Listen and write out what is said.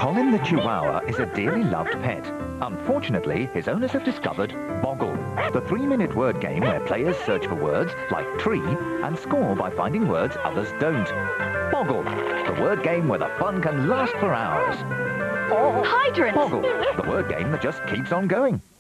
Colin the Chihuahua is a dearly loved pet. Unfortunately, his owners have discovered Boggle, the 3-minute word game where players search for words like tree and score by finding words others don't. Boggle, the word game where the fun can last for hours. Hydrant! Boggle, the word game that just keeps on going.